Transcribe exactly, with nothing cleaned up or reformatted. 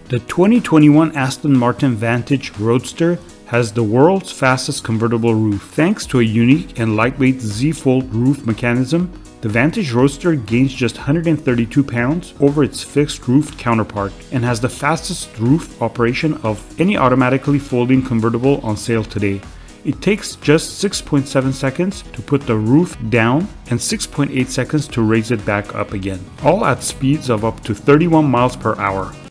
The twenty twenty-one Aston Martin Vantage Roadster has the world's fastest convertible roof. Thanks to a unique and lightweight Z-fold roof mechanism, the Vantage Roadster gains just one hundred thirty-two pounds over its fixed roof counterpart and has the fastest roof operation of any automatically folding convertible on sale today. It takes just six point seven seconds to put the roof down and six point eight seconds to raise it back up again, all at speeds of up to thirty-one miles per hour.